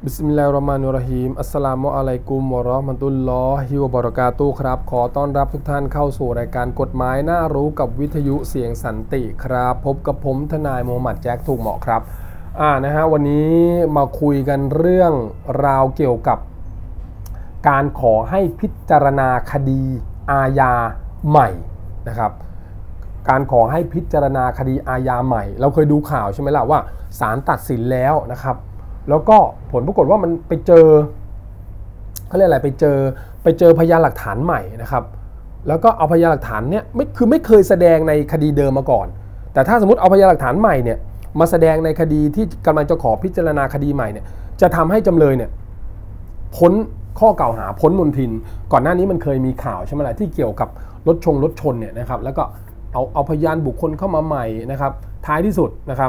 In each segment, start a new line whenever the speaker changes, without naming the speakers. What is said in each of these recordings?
บิสมิลลาฮิรเราะห์มานิรเราะฮีมอัสสลามุอะลัยกุมวะเราะห์มะตุลลอฮิวะบะเราะกาตุฮ์ครับขอต้อนรับทุกท่านเข้าสู่รายการกฎหมายน่ารู้กับวิทยุเสียงสันติครับพบกับผมทนายมูฮัมหมัดแจ็คถูกเหมาะครับนะฮะวันนี้มาคุยกันเรื่องราวเกี่ยวกับการขอให้พิจารณาคดีอาญาใหม่นะครับการขอให้พิจารณาคดีอาญาใหม่เราเคยดูข่าวใช่ไหมล่ะว่าศาลตัดสินแล้วนะครับแล้วก็ผลปรากฏว่ามันไปเจอเขาเรียกอะไรไปเจอพยานหลักฐานใหม่นะครับแล้วก็เอาพยานหลักฐานเนี่ยไม่เคยแสดงในคดีเดิมมาก่อนแต่ถ้าสมมติเอาพยานหลักฐานใหม่เนี่ยมาแสดงในคดีที่กำลังจะขอพิจารณาคดีใหม่เนี่ยจะทำให้จำเลยเนี่ยพ้นข้อกล่าวหาพ้นมลทินก่อนหน้านี้มันเคยมีข่าวใช่ไหมล่ะที่เกี่ยวกับรถชนเนี่ยนะครับแล้วก็เอาพยานบุคคลเข้ามาใหม่นะครับท้ายที่สุดนะครับ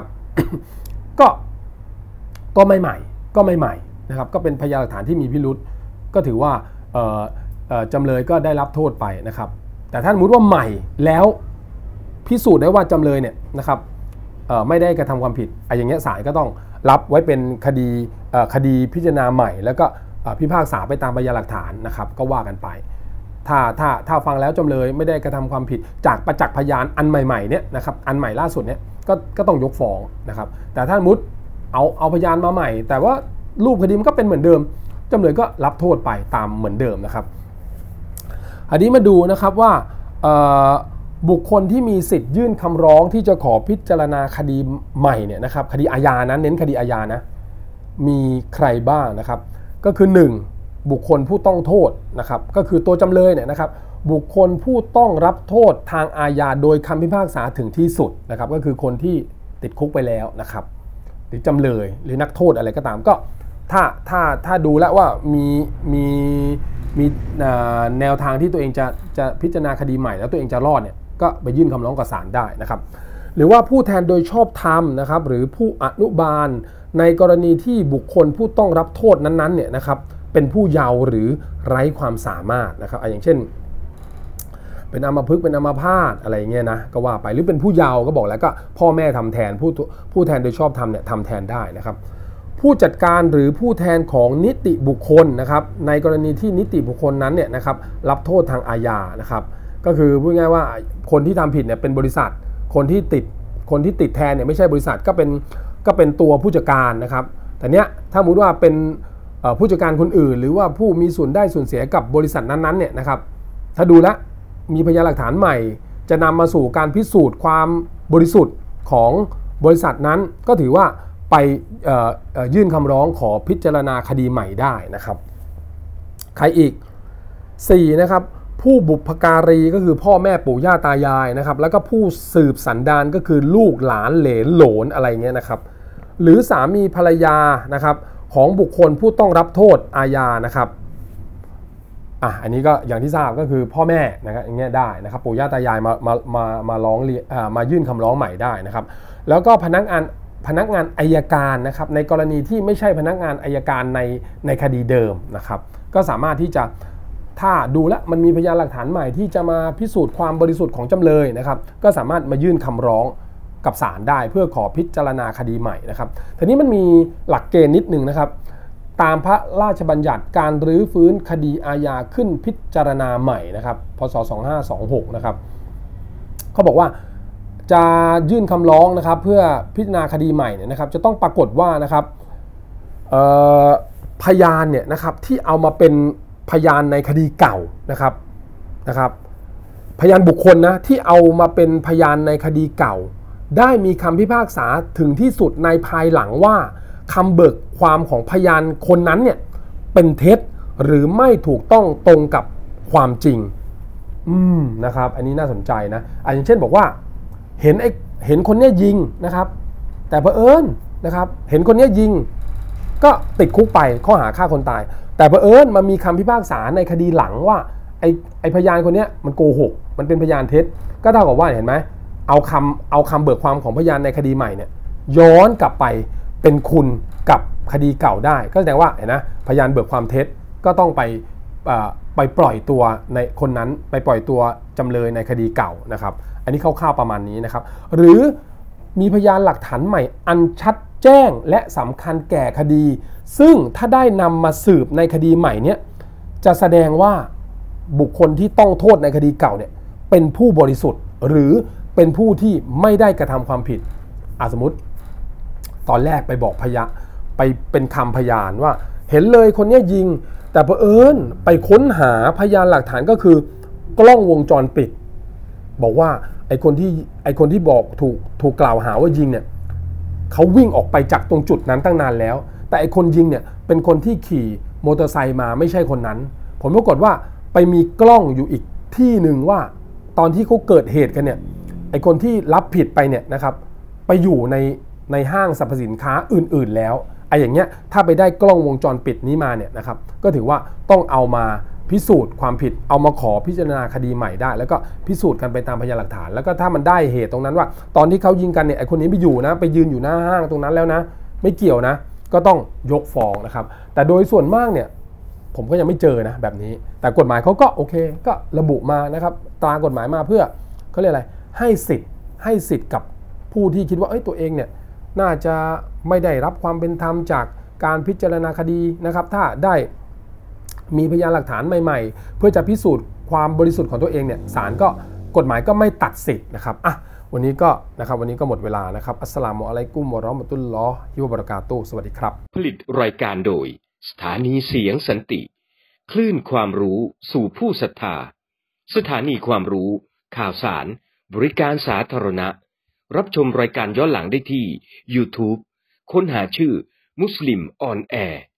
ก็ไม่ใหม่นะครับก็เป็นพยานหลักฐานที่มีพิรุธก็ถือว่าจำเลยก็ได้รับโทษไปนะครับแต่ถ้าสมมติว่าใหม่แล้วพิสูจน์ได้ว่าจำเลยเนี่ยนะครับไม่ได้กระทำความผิดอย่างเงี้ยศาลก็ต้องรับไว้เป็นคดีพิจารณาใหม่แล้วก็พิพากษาไปตามพยานหลักฐานนะครับก็ว่ากันไปถ้าฟังแล้วจำเลยไม่ได้กระทำความผิดจากประจักษ์พยานอันใหม่ๆเนี่ยนะครับอันใหม่ล่าสุดเนี่ยก็ต้องยกฟ้องนะครับแต่ถ้าสมมติเอาพยานมาใหม่แต่ว่ารูปคดีมันก็เป็นเหมือนเดิมจำเลยก็รับโทษไปตามเหมือนเดิมนะครับอันนี้มาดูนะครับว่าบุคคลที่มีสิทธิ์ยื่นคำร้องที่จะขอพิจารณาคดีใหม่เนี่ยนะครับคดีอาญานะเน้นคดีอาญานะมีใครบ้างนะครับก็คือ1บุคคลผู้ต้องโทษนะครับก็คือตัวจำเลยเนี่ยนะครับบุคคลผู้ต้องรับโทษทางอาญาโดยคำพิพากษาถึงที่สุดนะครับก็คือคนที่ติดคุกไปแล้วนะครับหรือจำเลยหรือนักโทษอะไรก็ตามก็ถ้าดูแล้วว่ามีแนวทางที่ตัวเองจะพิจารณาคดีใหม่แล้วตัวเองจะรอดเนี่ยก็ไปยื่นคำร้องกับศาลได้นะครับหรือว่าผู้แทนโดยชอบธรรมนะครับหรือผู้อนุบาลในกรณีที่บุคคลผู้ต้องรับโทษนั้นๆเนี่ยนะครับเป็นผู้เยาว์หรือไร้ความสามารถนะครับอย่างเช่นเป็นอัมพฤกษ์เป็นอัมพาตอะไรเงี้ยนะก็ว่าไปหรือเป็นผู้เยาว์ก็บอกแล้วก็พ่อแม่ทำแทนผู้แทนโดยชอบธรรมเนี่ยทำแทนได้นะครับผู้จัดการหรือผู้แทนของนิติบุคคลนะครับในกรณีที่นิติบุคคลนั้นเนี่ยนะครับรับโทษทางอาญานะครับก็คือพูดง่ายว่าคนที่ทำผิดเนี่ยเป็นบริษัทคนที่ติดแทนเนี่ยไม่ใช่บริษัทก็เป็นตัวผู้จัดการนะครับแต่เนี้ยถ้าสมมติว่าเป็นผู้จัดการคนอื่นหรือว่าผู้มีส่วนได้ส่วนเสียกับบริษัทนั้นๆเนี่ยนะครับถ้าดูแลมีพยานหลักฐานใหม่จะนำมาสู่การพิสูจน์ความบริสุทธิ์ของบริษัทนั้นก็ถือว่าไปยื่นคำร้องขอพิจารณาคดีใหม่ได้นะครับใครอีก4นะครับผู้บุพการีก็คือพ่อแม่ปู่ย่าตายายนะครับแล้วก็ผู้สืบสันดานก็คือลูกหลานเหลนโหลนอะไรเงี้ยนะครับหรือสามีภรรยานะครับของบุคคลผู้ต้องรับโทษอาญานะครับอันนี้ก็อย่างที่ทราบก็คือพ่อแม่นะครับอย่างเงี้ยได้นะครับปู่ย่าตายายมาร้องมายื่นคำร้องใหม่ได้นะครับแล้วก็พนักงานอัยการนะครับในกรณีที่ไม่ใช่พนักงานอัยการในคดีเดิมนะครับก็สามารถที่จะถ้าดูแล้วมันมีพยานหลักฐานใหม่ที่จะมาพิสูจน์ความบริสุทธิ์ของจำเลยนะครับก็สามารถมายื่นคำร้องกับศาลได้เพื่อขอพิจารณาคดีใหม่นะครับทีนี้มันมีหลักเกณฑ์นิดนึงนะครับตามพระราชบัญญัติการรื้อฟื้นคดีอาญาขึ้นพิจารณาใหม่นะครับพศ2526นะครับเขาบอกว่าจะยื่นคำร้องนะครับเพื่อพิจารณาคดีใหม่เนี่ยนะครับจะต้องปรากฏว่านะครับพยานเนี่ยนะครับที่เอามาเป็นพยานในคดีเก่านะครับพยานบุคคลนะที่เอามาเป็นพยานในคดีเก่าได้มีคำพิพากษาถึงที่สุดในภายหลังว่าคำเบิกความของพยานคนนั้นเนี่ยเป็นเท็จหรือไม่ถูกต้องตรงกับความจริงนะครับอันนี้น่าสนใจนะอย่างเช่นบอกว่าเห็นคนนี้ยิงนะครับแต่เผอิญนะครับเห็นคนนี้ยิงก็ติดคุกไปข้อหาฆ่าคนตายแต่เผอิญมันมีคำพิพากษาในคดีหลังว่าไอ้พยานคนนี้มันโกหกมันเป็นพยานเท็จก็เท่ากับว่าเห็นไหมเอาคำเบิกความของพยานในคดีใหม่เนี่ยย้อนกลับไปเป็นคุณกับคดีเก่าได้ก็แสดงว่าเห็นนะพยานเบิกความเท็จก็ต้องไปปล่อยตัวในคนนั้นไปปล่อยตัวจำเลยในคดีเก่านะครับอันนี้คร่าวๆประมาณนี้นะครับหรือมีพยานหลักฐานใหม่อันชัดแจ้งและสำคัญแก่คดี ซึ่งถ้าได้นำมาสืบในคดีใหม่เนี่ยจะแสดงว่าบุคคลที่ต้องโทษในคดีเก่าเนี่ยเป็นผู้บริสุทธิ์หรือเป็นผู้ที่ไม่ได้กระทำความผิดสมมติตอนแรกไปบอกพยานไปเป็นคำพยานว่าเห็นเลยคนนี้ยิงแต่เผอิญไปค้นหาพยานหลักฐานก็คือกล้องวงจรปิดบอกว่าไอ้คนที่บอกถูกกล่าวหาว่ายิงเนี่ยเขาวิ่งออกไปจากตรงจุดนั้นตั้งนานแล้วแต่ไอ้คนยิงเนี่ยเป็นคนที่ขี่มอเตอร์ไซค์มาไม่ใช่คนนั้นผลปรากฏว่าไปมีกล้องอยู่อีกที่หนึ่งว่าตอนที่เขาเกิดเหตุกันเนี่ยไอ้คนที่รับผิดไปเนี่ยนะครับไปอยู่ในห้างสรรพสินค้าอื่นๆแล้วไอ้อย่างเงี้ยถ้าไปได้กล้องวงจรปิดนี้มาเนี่ยนะครับก็ถือว่าต้องเอามาพิสูจน์ความผิดเอามาขอพิจารณาคดีใหม่ได้แล้วก็พิสูจน์กันไปตามพยานหลักฐานแล้วก็ถ้ามันได้เหตุตรงนั้นว่าตอนที่เขายิงกันเนี่ยไอ้คนนี้ไปอยู่นะไปยืนอยู่หน้าห้างตรงนั้นแล้วนะไม่เกี่ยวนะก็ต้องยกฟ้องนะครับแต่โดยส่วนมากเนี่ยผมก็ยังไม่เจอนะแบบนี้แต่กฎหมายเขาก็โอเคก็ระบุมานะครับตรากฎหมายมาเพื่อเขาเรียกอะไรให้สิทธิ์กับผู้ที่คิดว่าตัวเองเนี่ยน่าจะไม่ได้รับความเป็นธรรมจากการพิจารณาคดีนะครับถ้าได้มีพยานหลักฐานใหม่ๆเพื่อจะพิสูจน์ความบริสุทธิ์ของตัวเองเนี่ยศาลก็กฎหมายก็ไม่ตัดสิทธิ์นะครับวันนี้ก็หมดเวลานะครับอัสสลามุอะลัยกุมวะเราะห์มะตุลลอฮิวะบะเราะกาตุฮ์สวัสดีครับ
ผลิตรายการโดยสถานีเสียงสันติคลื่นความรู้สู่ผู้ศรัทธาสถานีความรู้ข่าวสารบริการสาธารณะรับชมรายการย้อนหลังได้ที่ YouTube ค้นหาชื่อมุสลิมออนแอร์